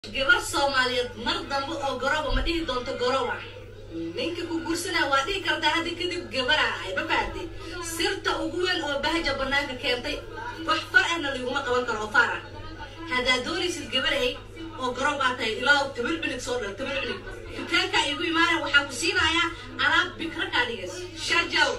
gabar Soomaaliyeed mar dambe oo goroba ma dhihi doonto goroba ninka ku guursana waa dhihi kartaa hadii kadib gabara ay babaadi sirta ugu weyn oo bahja banaanka keentay wax farana laguma qaban karo fara hada doonaysid gabaray oo goroba tahay ilaa tabilbilig soo dhal tabilbilig dukaanka igu imaan waxa ku siinayaa alaab bikra ka dhigas shajaw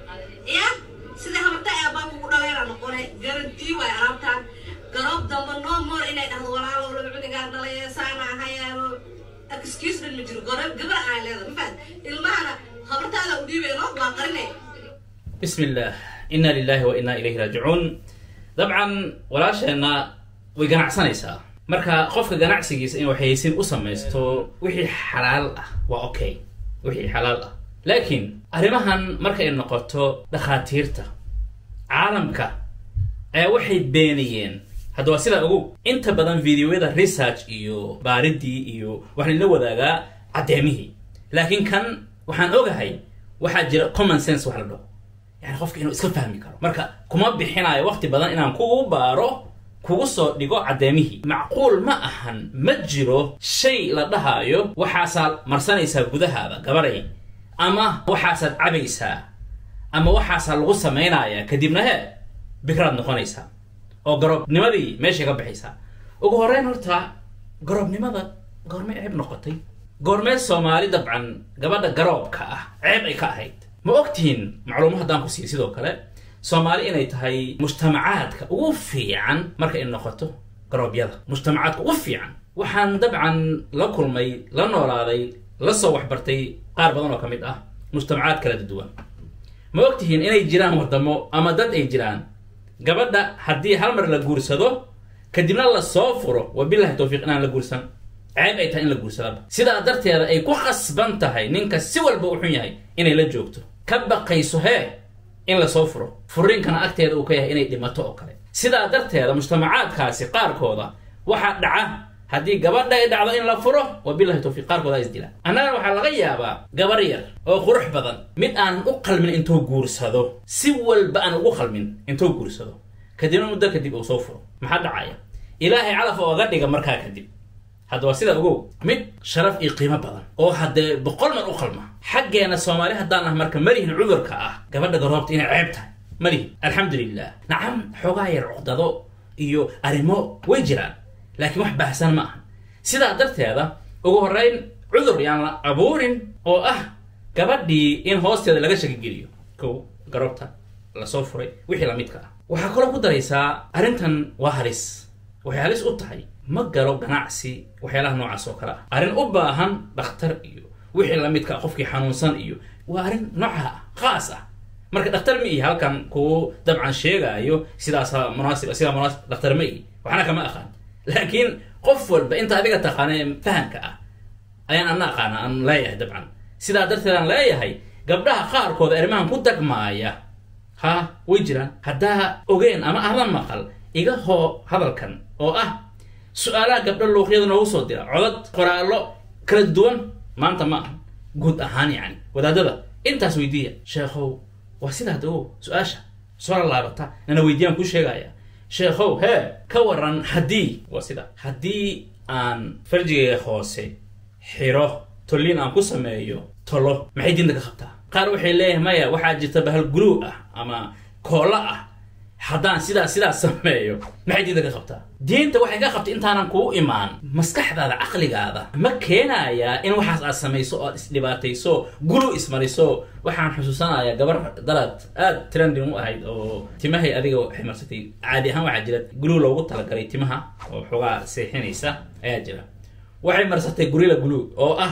ya sida habarta ay baa ku dhaleera noqonay garantii way alaabtaan garob dambe no more inay dhahdo walaalo lagu cunigaa dhaleeysana hayaalo excuse me jiro gabar ay leedahay fad ilmaha habartaada u dhiibeeno waa qarinay bismillah inna lillahi wa inna ilayhi raaji'un dabcan walaashana way ganacsanaysaa marka qofka ganacsigiisa in waxaysin u sameeysto wixii xalaal ah waa okay wixii xalaal ah laakiin arimahan marka ay noqoto dhaqaatiirta caalamka ay waxay beeniyeen hadda waa sida ugu inta badan videoyada research iyo baaridii iyo waxaan la wadaagaa cadeemihii laakiin kan waxaan ogahay waxa jira common sense wax la dhaho yani qofka inuu iska fahmi karo marka kuma bixinayo waqti badan inaan kugu baaro kugu soo dhigo cadeemihii macquul ma ahan ma jiro shay la dhahayo waxaasaad marsanaysaa gudahaada gabaray ama waxaasaad cabaysaa ama waxaasaa lagu samaynayaa kadibna bikraad noqonaysaa oo garobnimadii meesha ka bixaysaa ugu horeyn horta garobnimada goormay ceeb noqotay goormay Soomaali dabcan gabadha garobka ah ceeb ay ka ahayd ma ogtiin macluumaad haddaan ku siiyay sidoo kale Soomaali inay tahay mujtamacaadka ugu fiican marka ay noqoto garobyada mujtamacaadka ugu fiican waxaan dabcan la kulmay la noolaaday la soo waxbartay qaar badan oo kamid ah mujtamacaad kala duwan ma ogtiin inay jiraan wadamo ama dad ay jiraan gabadha haddii hal mar la guursado kadibna la soo furo wabillahi tawfiiq inaan la guursan ceeb ay tahay in la guursado sidaa darteeda ay ku khasban tahay ninka si walba u xun yahay inay la joogto ka baqayso in la soo furo furinkana agteeda uu ka yahay inay dhimato oo kale sidaa darteeda mujtamacaadkaasi qaarkooda waxa dhaca haddii gabadha ay dhacdo in la furo wabillahi tawfiiq qaarkooda is dila annaga waxa laga yaabaa gabar yar oo qurux badan mid aan u qalmin intuu guursado si walba aan ugu qalmin intuu guursado kadibna muddo kadib uu soo furo maxaa dhacaya ilaahay calaf oo ga dhiga markaa kadib hadda waa sida ugu mid sharaf iyo qiimo badan oo hadee boqol mar u qalma xaggeena Soomaali haddaan ah marka marihin cudurka ah gabadha garoobta inay ceeb tahay marihin alxamdulillah nacam xogaa yar cuqdado iyo arimo way jiraan laakiin wax baahsan ma aha sidaa darteeda ugu horeyn cudur yaan la abuurin oo ah gabadhii in hoosteeda laga shaki geliyo kow garoobta la soo furay wixii la midka ah waxaa kaloo ku daraysaa arrintan waa halis waxay halis u tahay ma galo ganacsi waxyaalaha noocaas oo kale ah arrin u baahan dhakhtar iyo wixii la midka qofkii xanuunsan iyo waa arrin nooca khaas ah marka dhakhtar ma ii halkan ku dabcan sheegayo sidaas munaasib sida munaasib dhakhtar ma ii waxna kama aqaan laakiin qof walba inta adiga taqaanay fahanka ah ayaan ana aqaana aan leeyahay dabcan sidaa darteed aan leeyahay gabdhaha qaarkood arrimahan ku dagmaaya way jiraan haddaa ogeen ama ahlan maqal iga hoo hadalkan oo ah su'aalaha gabdho luuqyada noogu soo dira codad qoraallo kala duwan maanta ma aha guud ahaan yani wadaadada intaas weydiiya sheekhow waa sidaa doo su'aasha soo laabata nana weydiyaan ku sheegaya sheekhow ka waran haddii waa sida haddii aan farjigayga hoose xiro tolliin aan ku sameeyo tolo maxay diinta ka qabtaa qaar waxay leeyahay maya waxaa jirta bahal guluu ah ama koola ah haddaan sidaa sameeyo maxay diinta ka qabtaa diinta waxay ka qabtay intaanan kuu imaan maskaxdaada caqligaada ma keenayaa in waxaas aad samayso oo aad isdhibaatayso guluu ismariso waxaan xusuusanayaa gabar dalad aad trending u ahayd oo timahay adiga waxay marsatay caadi ahaan waxaa jira guluu loogu talagalay timaha oo xogaa seexinaysa ayaa jira waxay marsatay gurila guluu oo ah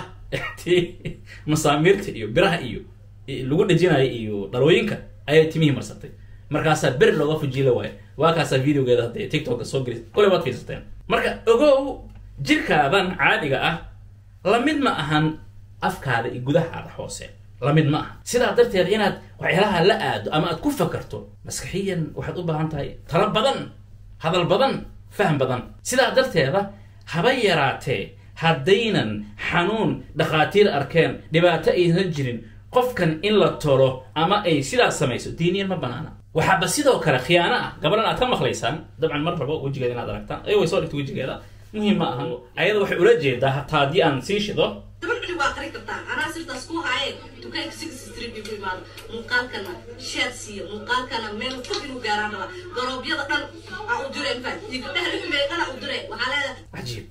masaamirta iyo biraha iyo lagu dhajinayo iyo dhalooyinka ayay timihii marsatay markaasa bir looga fujiila waay waa kaasa videogeeda hadda TikTok soo gelis kulay waad fiirsateen marka ogow jirkaadan caadiga ah la mid ma ahan afkaada iyo gudahaada hoose la mid ma aha sidaa darteed inaad waxyaalaha la aado ama aad ku fakarto maskaxiyan waxaad u baahan tahay talo badan hadal badan faham badan sidaa darteeda haba yaraatee haddaynan xanuun dhaqaatiir arkeen dhibaato aysan jirin qofkan in la tolo ama ay sidaa samayso diiniyan ma banaana waxaaba sidoo kale khiyaano ah gabadhan aad ka maqlaysaan dabcan mar rabo wejigeeda inaad aragtaan way soo dhigtay wejigeeda muhiim ma ahan ayada waxay ula jeedaa hataa haddii aan sii shido toban cunug waa qari kartaa anaa sirtaas ku haayeen dukaanka 6 street ku imaado muuqaalkana share siiyo muuqaalkana meel fog inuu gaaraan raba garoobyada dhan aa u direen faad iyo gabdhaha lagu meeqana u direen waxaa leedahay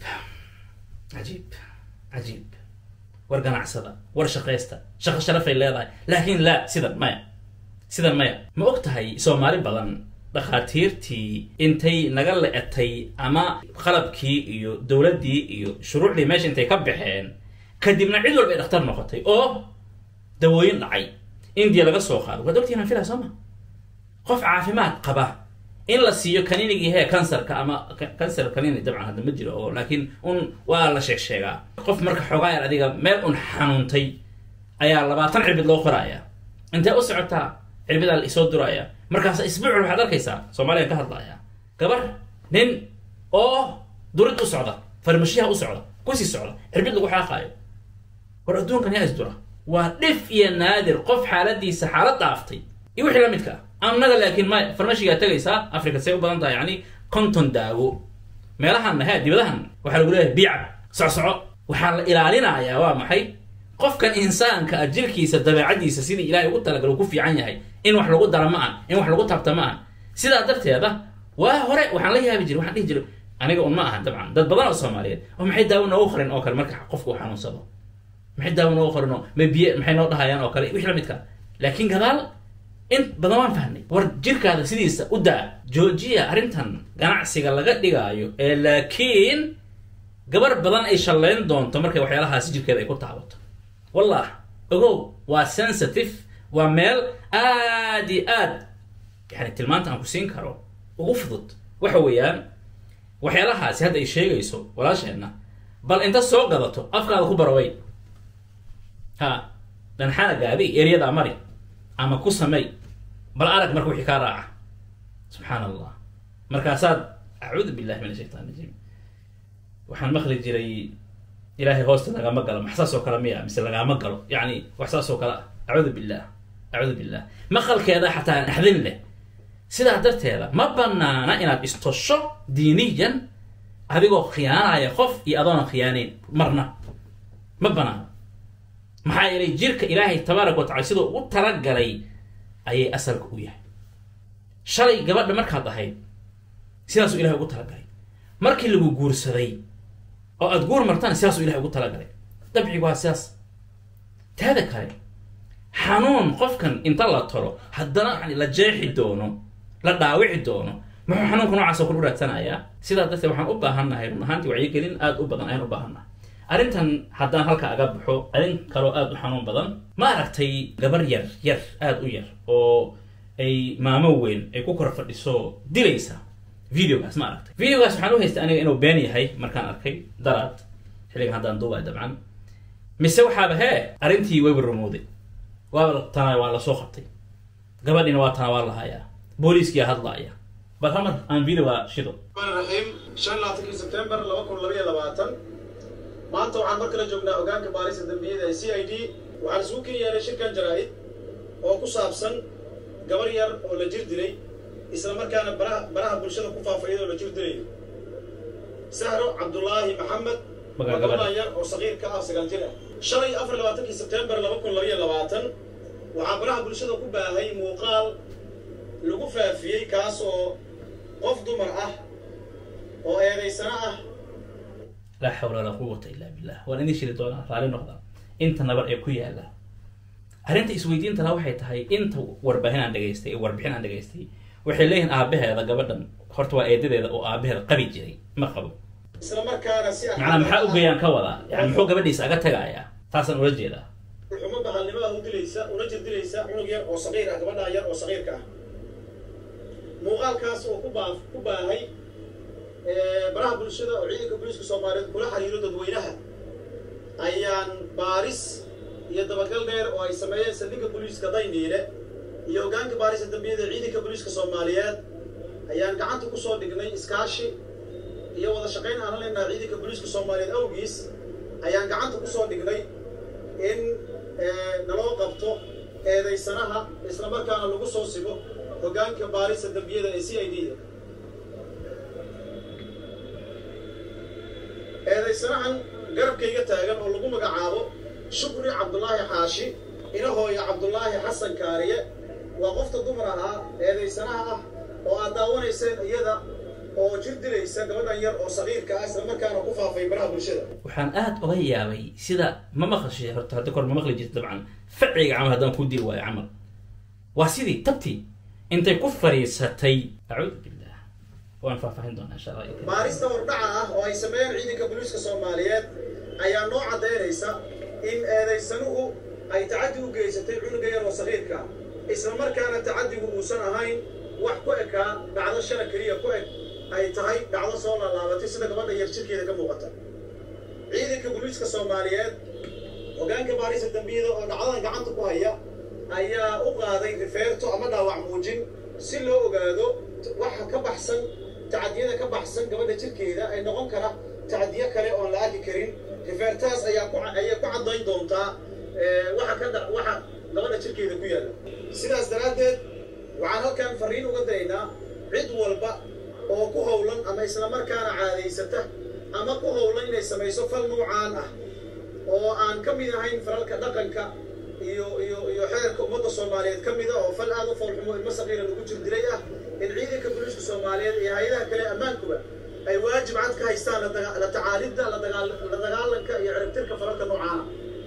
cajiib war ganacsada war shaqaysta shaqo sharafay leedahay laakiin laa sidan maya ma og tahay soomaali badan dhakhaatiirtii intay naga le'atay ama qalabkii iyo dowladdii iyo shuruucdii meesha intay ka baxeen kadibna cid walba ay dhakhtar noqotay oo dawooyin dhacay indiya laga soo qaado waad ogtihiin aan filaa soo ma qof caafimaad qaba in la siiyo kaniinigii hee kansarka ama kansar kaniini dabcan hadda ma jiro oo laakiin waa la sheegaa qof marka xoogaa yar adiga meel xanuuntay ayaa 20 cirbid loo qoraaya intee u socotaa cirbidaa la isoo duraya markaas isbuuc waxaad arkaysaa Soomaaliya ka hadlaya gabar nin oo durid u socda farmashiyaha u socda kusii socda cirbid lagu xaaqaayo war adduunkan yaa isdura waa dhif iyo naadir qof xaaladiisa xaalad dhaaftay iyo wixii la midka annaga laakiin ma farmashiga tagaysaa Afrika say u badan tahay yani konton daawo meelahan ha dibadahan waxa lagu leeyahay biic socsoco waxa la ilaalinayaa waa maxay qofkan insaanka ajilkiisa dabeecadiisa sidii Ilaahay ugu talagalay ku fiican yahay in wax lagu daro ma aan in wax lagu tabta ma aan sidaa darteeda waa hore waxaan la yaabi jiray waxaan dhihi jiray aniga ma ahan dabcan dad badan oo Soomaaliyeed oo maxay daawo noo qorin oo kale marka qofku uu xanuunsado maxay daawo noo qorin oo maxay noo dhahayaan oo kale wixii la midka laakiin gadaal in badan waan fahnay war jirkaada sidiisa u daa joojiya arrintan ganacsiga laga dhigaayo ee laakiin gabar badan ay shaleyn doonto markay waxyaalahaas jirkeeda ay ku taabato والله ogow waa sensitive waa meel aad yani tilmaanta aan ku siin karo ugu fudud waxa weeyaan waxyaalahaasi hadda ay sheegayso walaasheena bal inta soo gadato afkaada ku baraway dan xanagaadi eriyada mari ama ku samay bal arag marka wixii ka raaca subhanallah markaasaad a'uudu billahi minash shaytaanir rajiim waxaan maqli jiray إلهي هوست لقى مقلة محساس وكلام مية مثل لقى مقلة يعني وحساس وكلام أعوذ بالله مخل كذا حتى نحذن له سيدا درت هذا ما بنانا إن استشر دينيا هذا خيانة يخف يأذون خيانين مرنا ما بنانا محايلي جيرك إلهي تبارك وتعالى سيدو وترقى لي أي أسر كوية شري قبل مركز هاي سيدا سو إلهي وترقى لي مركي اللي بقول سري oo aad goor martaan siyaas Ilaahay ugu tala galay dabcigu waa siyaas taada kale xanuun qofkan inta la tolo haddana yani la jeexi doono la dhaawici doono muxuu xanuunku noocaas ku dhuraadsanaya sidaa dadka waxaan u baahanahay runaantii wacyi gelin aad u badan ayaan u baahanahay arrintan haddaan halka aga baxo arrin kale aad u xanuun badan ma aragtay gabar yar aad u yar oo ay maamo weyn ay ku kor fadhiso dilaysa فيديوغاس ما عرفت فيديوغاس waxaan u haystay aniga inuu been yahay markaan arkay daraad xiliga hadaan duubay dabcan mise waxa ba arintii way rumooday waa la soo qabtay gabadhina waa tan waa la hayaa booliiska hadlaaya bal hamar aan video shido rahim 15 September 2022 maanta waxaan mar kale joognaa ogaanka baarista dambiyada ee CID waxaan isugu keenay shirkan jaraa'id oo ku saabsan gabar yar oo la jir dilay isla markaana baraha bulshada ku faafayay oo la jir dilay Sahro Abdullahi Maxamed gabar yar oo sagiir ka ah 9 jir ah shalay 24 September 2022 waxaa baraha bulshada ku baahay muuqaal lagu faafiyay kaas oo qof dumar ah oo eedaysana ah la hawla wala quwwata illa billah wala nishiri doona raali noqda inta nabar ay ku yaala arinta isweydiinta waxay tahay inta warbaahin aan dhageystay waxay leeyihiin aabaheeda gabadhan horta waa eedadeeda oo aabaheeda qabi jiray ma qabo isla markaana si macna maxaa u geeyaan ka wada yani muxuu gabadhiisa aga tagayaa taasan ula jeedaa xumo bahalnimada u dilaysa una jirdilaysa unug yar oo sagiir ah gabadha yar oo sagiirka ah muuqaalkaas oo ku baahay baraha bulshada oo ciidanka booliiska Soomaaliyeed kula xiriiro dadweynaha ayaan baaris iyo dabagal dheer oo ay sameeyeen saldhigga booliiska Dayniile iyo ogaanka baarista dambiyada ciidanka booliiska Soomaaliyeed ayaan gacanta ku soo dhignay iskaashi iyo wada shaqayn aan leenahay ciidanka booliiska Soomaaliyeed awgiis ayaan gacanta ku soo dhignay in naloo qabto eedaysanaha isla markaana lagu soo sibo ogaanka baarista dambiyada ee CID eedaysanahan garabkayga taagan oo lagu magacaabo shukri cabdulaahi xaashi inahooya cabdulaahi xasan kaariye waa qofta dumar ahaa eedaysanaha ah oo aad daawanayseen iyada oo jir dilaysa gabadhan yar oo saqiirka ah isla markaana ku faafay baraha bulshada waxaan aad uga yaabay sida ma maqashay horta hadda kor ma maqli jirto dabcan ficiga camal haddaan ku diri waayo camal waa sidii tabtii intay ku fariisatay acuudu billah waan faahfaahin doonaa insha allah baarista hordhaca ah oo ay sameeyeen ciidanka booliiska Soomaaliyeed ayaa noo cadeynaysa in eedaysanuhu ay tacaddi u geysatay cunuga yar oo saqiirka isla markaana tacaddigu uusan ahayn wax ku ekaa dhacdo shala kaliya ku eg ay tahay dhacdo soo laalaabatay sida gabadha yar jirkeeda ka muuqata ciidanka booliiska Soomaaliyeed hogaanka baarista dambiyada oo dhacdadan gacanta ku haya ayaa u qaaday rifeerto ama dhaawac muujin si loo ogaado waxa ka baxsan tacadiyada ka baxsan gabadha jirkeeda ay noqon kara tacadiyo kale oo la arki karin rifeertaas ayaa ku cadayn doontaa waxa gabadha jirkeeda ku yaala sidaas daraaddeed waxaan halkan fariin uga diraynaa cid walba oo ku howlan ama isla markaana caadaysata ama ku howlan inay samayso fal nuucaan ah oo aan ka mid ahayn falalka dhaqanka iyo xeerka ummadda Soomaaliyeed ka mid ah oo fal aad u foolxumo ilmo saqiir lagu jir dilay ah in ciidanka booliiska Soomaaliyeed iyo hay'adaha kale ammaankuba ay waajib cad ka haystaan la tacaalidda la dagaalanka iyo ciribtirka falalka nuucaan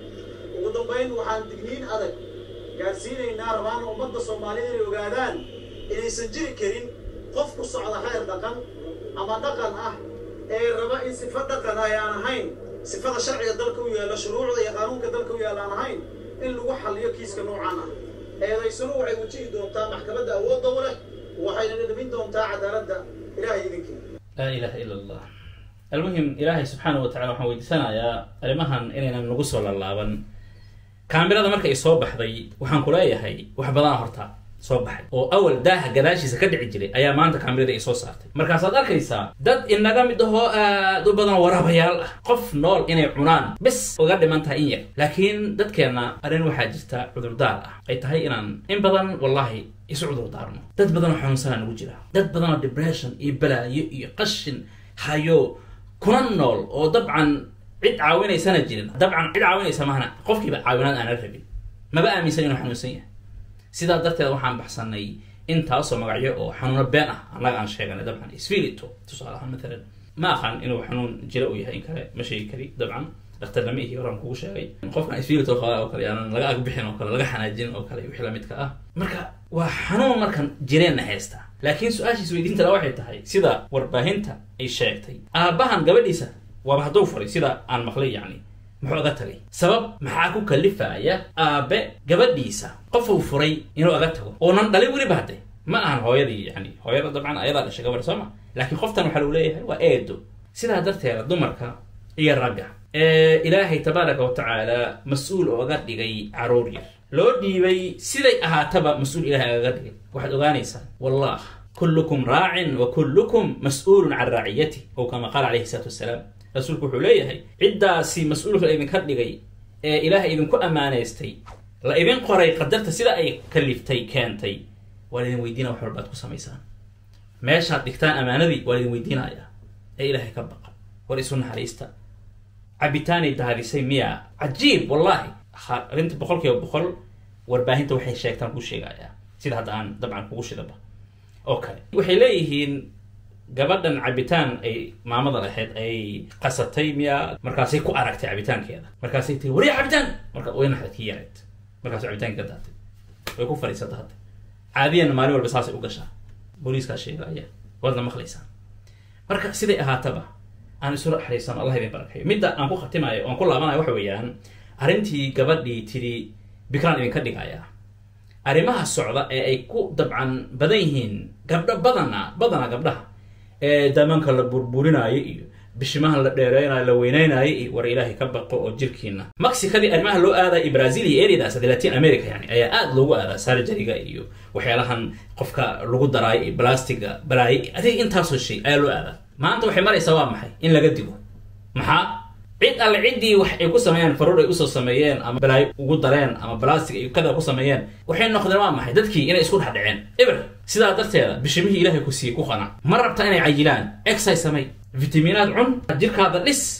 ugu dambeyn waxaan digniin adag gaarsiinaynaa rabaan ummadda Soomaaliyeed inay ogaadaan inaysan jiri karin qof ku socda xeer dhaqan ama dhaqan ah ee raba in sifo dhaqan ay aan ahayn sifada sharciga dalka u yaala shuruucda iyo qaanunka dalka u yaala aan ahayn in lagu xalliyo kiiska noocaan ah eedaysanu waxay wajihi doontaa maxkamadda awoodda u leh waxayna dhadhamin doontaa cadaaladda ilaahay idinkiina laa ilaaha ila allah almuhim ilaahay subxaanahu wa tacala waxaan weydiisanayaa arrimahan inaynan nagu soo lallaaban kaamirada marka ay soo baxday waxaan ku leeyahay wax badan horta soo baxay oo awal daaha gadaashiisa ka dhici jiray ayaa maanta kaamirada ay soo saartay markaasaad arkaysaa dad inaga mid ahoo aad u badan waraabayaal ah qof nool inay cunaan bis uga dhiman tahay in yar laakiin dadkeenna arrin waxaa jirta cudurdaar ah ay tahay inaan in badan wallahi isu cudurdaarno dad badan oo xanuunsanaa nagu jira dad badan oo depression iyo balaayo iyo qashin hayo kuna nool oo dabcan cid caawinaysana jirin dabcan cid caawinaysa mahana qofkiiba caawinaad aan rabin maba aaminsan inuu xanuunsan yahay sidaa darteed waxaan baxsanay intaasoo magacyo oo xanuuno been ah annaga aan sheeganay dabcan isfiilito tusaale ahaan matalan ma aqaan inuu xanuun jira uu yahay in kale ma sheegi kari dabcan dhakhtarnimo iyo horaan kugu sheegay qofkan isfiilito qaba oo kale yaanan laga agbixin oo kale laga xanaajin oo kale wixii la midka ah marka waa xanuun markan jireenna haysta laakiin su-aashiis weydiinta la waxay tahay sida warbaahinta ay sheegtay aabbahan gabadhiisa waaba hadduu furay sida aan maqlay yacni muxuu aga tagay sabab maxaa ku kalifaya aabe gabadhiisa qof uu furay inuu aga tago oonan dhalin weliba hadday ma ahan hooyadii yani hooyada dabcan ayadaa dhashay gabar sooma laakiin qoftan waxaa lagu leeyahay waa eedo sidaa darteeda dumarka iyo ragga ilaahay tabaaraka wa tacaala mas-uul ooga dhigay caruur yar loo dhiibay siday ahaataba mas-uul ilaahay agaga dhigay waxaad ogaanaysaa wallah kullukum raacin wa kullukum mas-uulun can raaciyati ow kama qaala calayhi salaatu wassalaam rasuulku wuxuu leeyahay ciddaasi mas-uulka idinka dhigay ee ilaahay idinku ammaanaystay la idin qoray qadarta sida ay kaliftay keentay waa laydin weydiinaya wax walbaad ku samaysaan meeshaad dhigtaan ammaanadii waa laydin weydiinaya ee ilaahay ka baqa war isu naxariista cabitaanay daadisay miya cajiib wallahi arrinta 100% warbaahinta waxay sheegtaan ku sheegayaa sida hadda aan dabcan kugu shidaba oo kale waxay leeyihiin gabadhan cabitaan ay maamada lahayd ay qasatay miya markaasay ku aragtay cabitaankeeda markaasay tii wariya cabitaan marka way naxday kii yareed markaasuu cabitaanka ka daatay way ku fariisata hadda caadiyan maalin walba saasay u gashaa booliiskaa sheegaya waadna maqlaysaa marka siday ahaataba aan isu naxariisano allah idin barakeeyo midda aan ku khatimayo oon ku laabanayo waxa weeyaan arrintii gabadhii tidhi bikraan idinka dhigaya arrimaha socda ee ay ku dabcan badan yihiin gabdho badana gabdhaha ee daamanka la burburinaayo iyo bishimaha la dheereynayo la weyneynayo iyo war ilaahay ka baqo oo jirkiina Mexicadii arrimaha loo aaday Brazil iyo areadaas Latin America yani ayaa aad loogu aadaa surgery-ga iyo waxyaalahan qofka lagu daraayo iyo plastiga balaay adig intaasoo shay ayaa loo aadaa maanta waxay maraysaa waa maxay in laga digo maxaa cid alle ciddii wax ay ku sameeyeen faruur ay usoo sameeyeen ama balaay ugu dareen ama plastic ay kada ku sameeyeen waxay noqdeen waa maxay dadkii inay isku dhaxdhaceen eber sidaa darteeda bishimihii ilaahay ku sii ku qana ma rabta inay cayilaan exercise samay fitamiinaad cun jirkaada dhis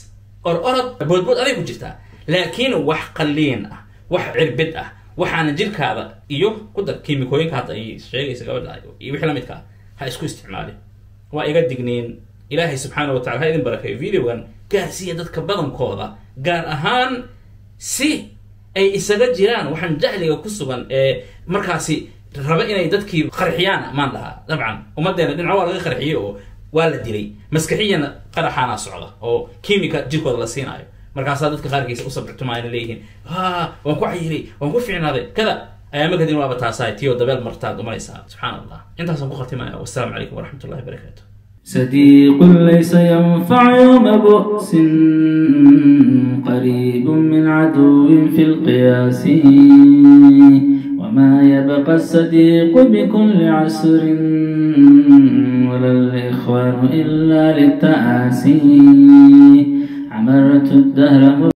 orod boodbood aday ku jirtaa laakiin wax qalliin ah wax cirbid ah waxaana jirkaada iyo ku dar kiimikooyinka hadda ay sheegaysa gabadha iyo wixii la midka ha isku isticmaalin waa iga digniin ilaahay subxaanahu wa tacaala ha idin barakeeyo videogan gaarsiiya dadka badankooda gaar ahaan si ay isaga jiraan waxaan jahliga ku sugan ee markaasi raba inay dadkii qarxiyaan maan lahaa dabcan ummadeena dhinaca waa laga qarxiyey oo waa la dilay maskaxiyana qaraxaana socda oo kiimika jirkooda la siinaayo markaasaa dadka qaarkiisa u sabirtumaayna leeyihiin waan ku cayilay waan ku fiicnaaday kada ayaama kadin waaba taasahay tiyo dabeel martaad umanaysaa subxaan allah intaasaan ku khatimaya wassalaamu calaykum waraxmat ullahi wabarakaatu صديق ليس ينفع يوم بؤس قريب من عدو في القياس وما يبقى الصديق بكل عسر ولا الإخوان إلا للتآسي عمرت الدهر